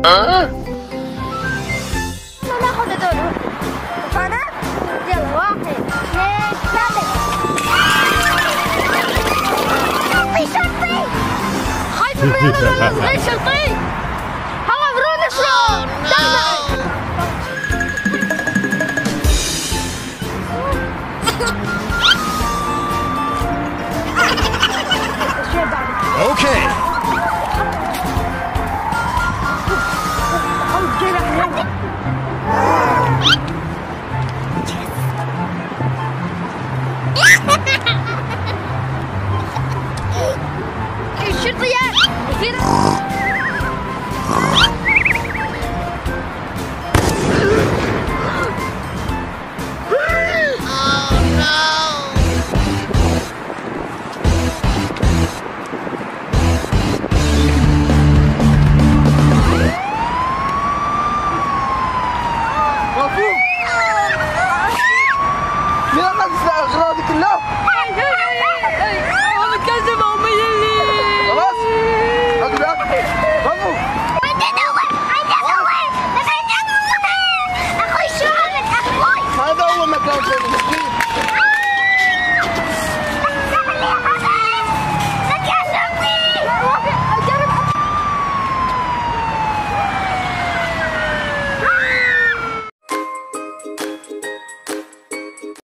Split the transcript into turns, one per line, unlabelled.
ناخذ هذول. اتفقنا؟ يلا 1 2 3. شرطي خايف من هذا الصغير شرطي. هلا برون اسرع.
Okay.
الشرطيات